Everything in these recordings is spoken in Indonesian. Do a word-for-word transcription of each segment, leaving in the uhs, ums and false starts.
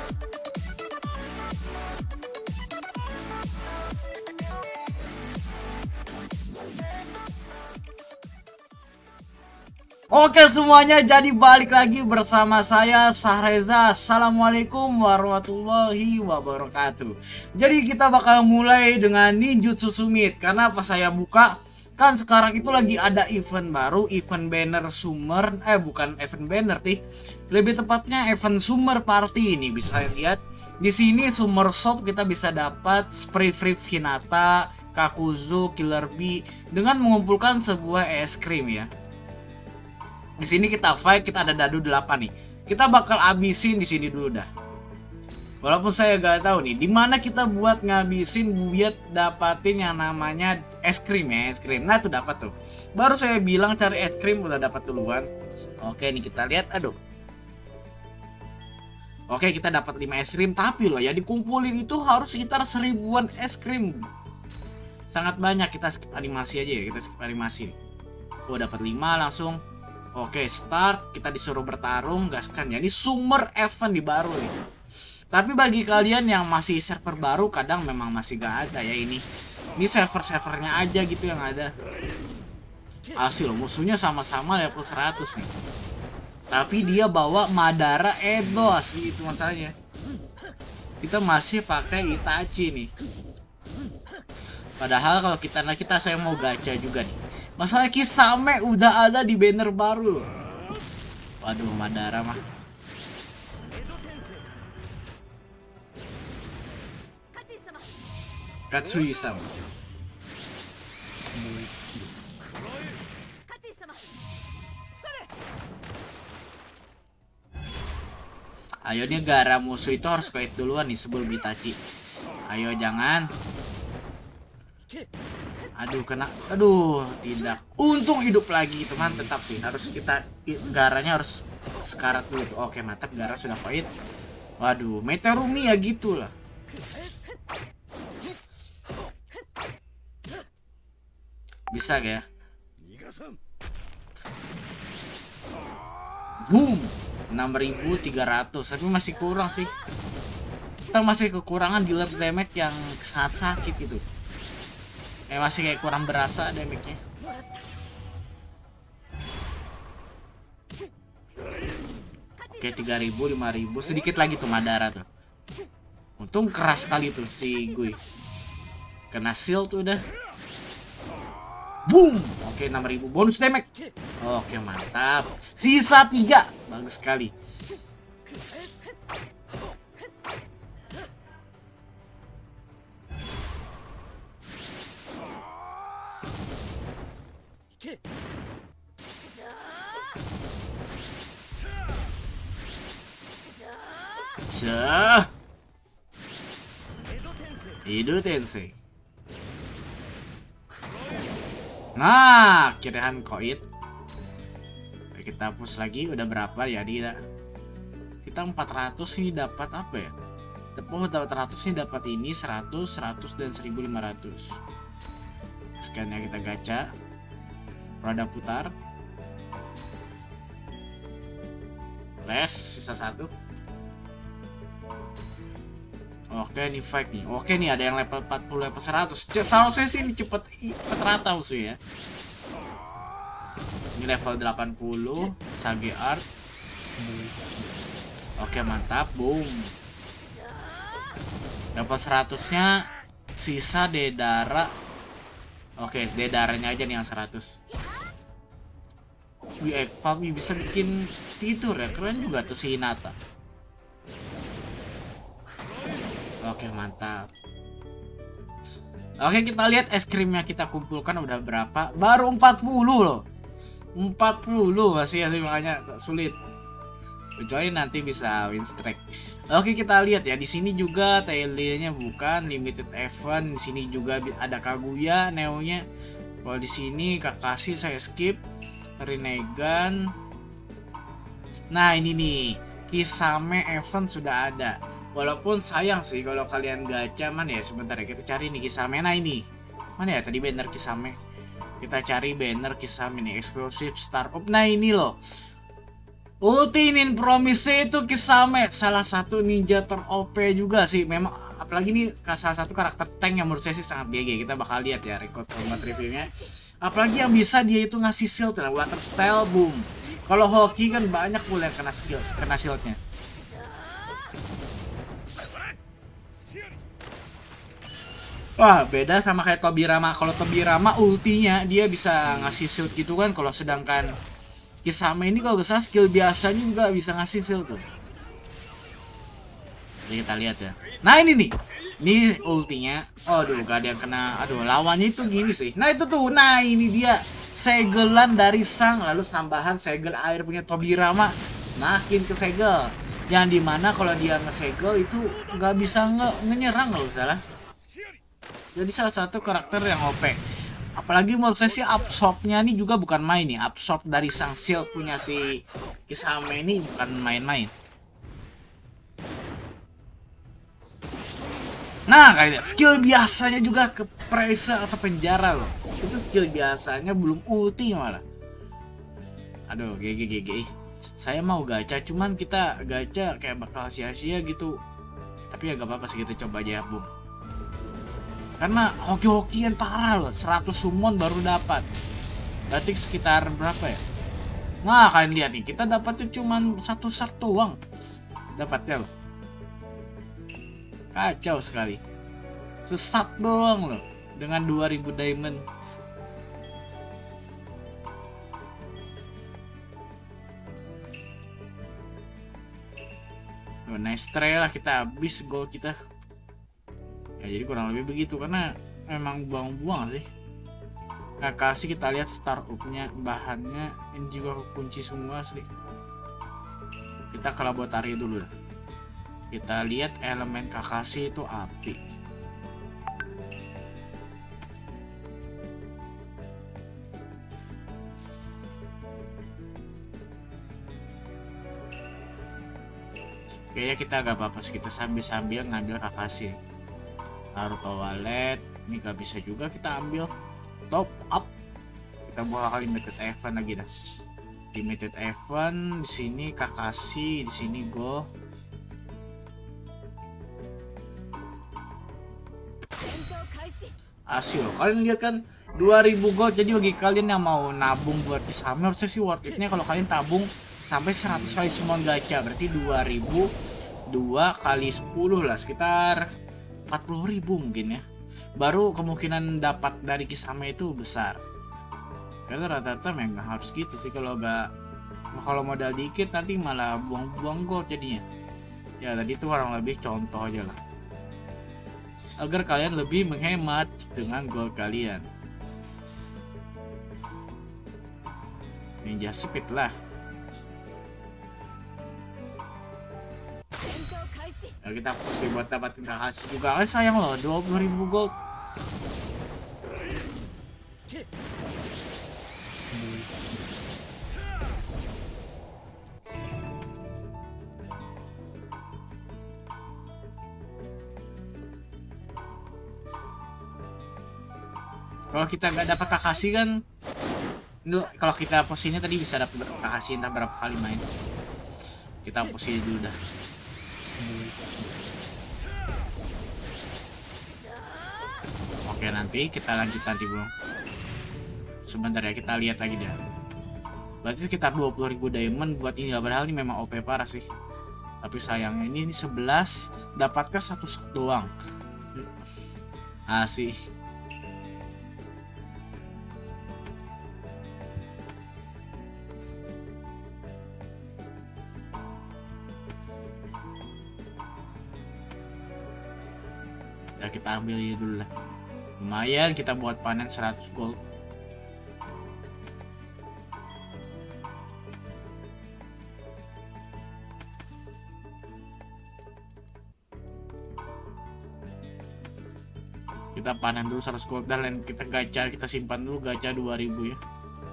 Oke semuanya, jadi balik lagi bersama saya Sahreza. Assalamualaikum warahmatullahi wabarakatuh. Jadi kita bakal mulai dengan Ninjutsu Summit. Karena pas saya buka, kan sekarang itu lagi ada event baru, event banner summer. Eh bukan event banner sih, lebih tepatnya event summer party. Ini bisa kalian lihat di sini summer shop, kita bisa dapat spray free Hinata, Kakuzu, Killer Bee dengan mengumpulkan sebuah es krim ya. Di sini kita fight, kita ada dadu delapan nih. Kita bakal abisin di sini dulu dah. Walaupun saya gak tahu nih di mana kita buat ngabisin buat dapatin yang namanya es krim ya, es krim. Nah, tuh dapat tuh. Baru saya bilang cari es krim udah dapat duluan. Oke, nih kita lihat. Aduh. Oke, kita dapat lima es krim, tapi loh ya dikumpulin itu harus sekitar seribuan es krim. Sangat banyak, kita skip animasi aja ya, kita skip animasi. Oh, dapat lima langsung. Oke, start. Kita disuruh bertarung, gaskan ya. Ini summer event di baru nih. Tapi bagi kalian yang masih server baru, kadang memang masih gak ada ya ini. Ini server-servernya aja gitu yang ada. Asli loh, musuhnya sama-sama level seratus nih. Tapi dia bawa Madara Edo, asli itu masalahnya. Kita masih pakai Itachi nih. Padahal kalau kita nah kita saya mau gacha juga nih. Masalah Kisame udah ada di banner baru. Waduh, Madara mah. Katsui-sama. Ayo nih, Gara musuh itu harus fight duluan nih sebelum Itachi. Ayo jangan. Aduh, kena. Aduh, tidak. Untung hidup lagi, teman. Tetap sih harus kita Garanya harus sekarat dulu tuh. Oke, mantap. Gara sudah fight. Waduh, Meteorumi ya gitulah. Bisa gak ya? Boom. enam ribu tiga ratus. Tapi masih kurang sih. Kita masih kekurangan dealer damage yang sangat sakit gitu. Eh, masih kayak kurang berasa damage-nya. Oke, tiga ribu, lima ribu. Sedikit lagi tuh Madara tuh. Untung keras sekali tuh si Gui. Kena shield tuh udah. Boom. Oke, enam ribu bonus damage. Oke, mantap. Sisa tiga. Bagus sekali. Cah. Edo Tensei. Nah, kirahan koin. Kita push lagi, udah berapa ya dia? Kita empat ratus nih dapat apa ya? Oh, dapat seratus nih, dapat ini seratus, seratus dan seribu lima ratus. Scan-nya kita gacha. Roda putar. Les, sisa satu. Oke, ini fight nih. Oke nih, ada yang level empat puluh, level seratus. Seharusnya sih ini cepet, cepet rata musuh ya. Ini level delapan puluh, Sage Art. Oke, mantap. Boom. Level seratus-nya sisa Dedara. Oke, Dedaranya aja nih yang seratus. Wih, Papi bisa bikin tidur ya. Keren juga tuh si Hinata. Oke, mantap. Oke, kita lihat es krimnya kita kumpulkan udah berapa. Baru empat puluh loh. empat puluh masih ya, makanya sulit. Kecuali nanti bisa win streak. Oke, kita lihat ya. Di sini juga tailnya bukan limited event. Di sini juga ada Kaguya, Neo-nya. Kalau di sini Kakashi saya skip. Rinnegan. Nah, ini nih. Kisame event sudah ada. Walaupun sayang sih kalau kalian gacha, mana ya, sebentar ya kita cari nih Kisame. Nah ini mana ya tadi banner Kisame, kita cari banner Kisame nih eksklusif Star Up. Nah ini loh Ulti Nin Promise itu Kisame, salah satu ninja ter-O P juga sih. Memang apalagi nih salah satu karakter tank yang menurut saya sih sangat G G. Kita bakal lihat ya record combat reviewnya. Apalagi yang bisa dia itu ngasih shield, water style boom. Kalau hoki kan banyak pula yang kena skill, kena shieldnya. Wah, beda sama kayak Tobirama. Kalau Tobirama ultinya dia bisa ngasih shield gitu kan. Kalau sedangkan Kisame ini kalau gak salah skill biasanya juga bisa ngasih shield tuh. Jadi kita lihat ya. Nah ini nih. Ini ultinya. Aduh, gak ada yang kena. Aduh, lawannya itu gini sih. Nah itu tuh. Nah ini dia. Segelan dari sang. Lalu tambahan segel air punya Tobirama. Makin kesegel. Yang dimana kalau dia ngesegel itu gak bisa nge ngenyerang kalau salah. Jadi salah satu karakter yang O P. Apalagi menurut saya sih absorb-nya ini juga bukan main nih. Absorb dari sang shield punya si Kisame ini bukan main-main. Nah kayak skill biasanya juga ke pressure atau penjara loh. Itu skill biasanya belum ulti malah. Aduh G G G G. Saya mau gacha cuman kita gacha kayak bakal sia-sia gitu. Tapi ya gak apa-apa sih, kita coba aja ya Bung. Karena hoki-hokian parah loh, seratus summon baru dapat. Berarti sekitar berapa ya? Nah, kalian lihat nih, kita dapatnya cuma satu set doang. Dapatnya loh. Kacau sekali. Sesat doang loh dengan dua ribu diamond. Oh, nice try lah, kita habis gold kita. Ya jadi kurang lebih begitu karena memang buang-buang sih. Kakashi kita lihat startupnya, bahannya ini juga kunci semua asli. Kita ke laboratorium dulu dah. Kita lihat elemen Kakashi itu api. Kayaknya kita agak apa-apa, kita sambil-sambil ngambil Kakashi. Taruh ke wallet, ini gak bisa juga kita ambil. Top up, kita bakal limited event lagi dah. Limited event di sini Kakashi, di sini go. Asli loh, kalian lihat kan dua ribu gold. Jadi bagi kalian yang mau nabung buat Kisame, harusnya sih worth it-nya kalau kalian tabung sampai seratus kali summon gacha. Berarti dua ribu dua kali sepuluh lah, sekitar empat puluh ribu mungkin ya. Baru kemungkinan dapat dari Kisame itu besar. Karena rata-rata memang harus gitu sih, kalau nggak, kalau modal dikit nanti malah buang-buang gold jadinya. Ya tadi itu kurang lebih contoh aja lah, agar kalian lebih menghemat dengan gold kalian. Ninja speed lah. Ya, kita pasti buat dapatin Kakashi juga. Eh, sayang loh, dua puluh ribu gold. Kalau kita nggak dapat Kakashi kan, kalau kita posisinya tadi bisa dapat Kakashi entah berapa kali main. Kita posisi dulu dah. Oke, nanti kita lanjut nanti bro. Sebentar ya, kita lihat lagi dah. Berarti sekitar dua puluh ribu diamond buat ini, padahal ini memang O P parah sih. Tapi sayangnya ini, ini sebelas dapatkan satu set doang. Asih. Ya kita ambil ya dulu lah. Lumayan kita buat panen seratus gold. Kita panen dulu seratus gold dan kita gacha, kita simpan dulu gacha dua ribu ya.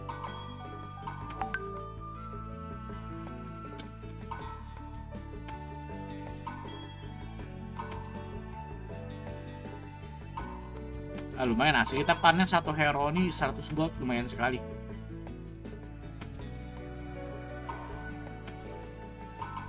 Ah, lumayan asik, kita panen satu hero nih seratus gold, lumayan sekali.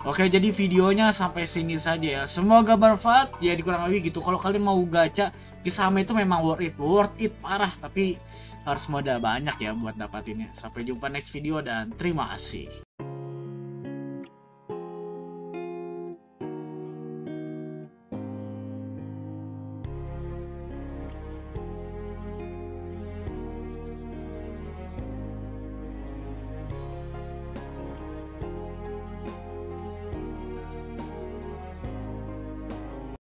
Oke, jadi videonya sampai sini saja ya. Semoga bermanfaat. Jadi kurang lebih gitu. Kalau kalian mau gacha Kisame itu memang worth it, worth it parah. Tapi harus modal banyak ya buat dapatinnya. Sampai jumpa next video dan terima kasih.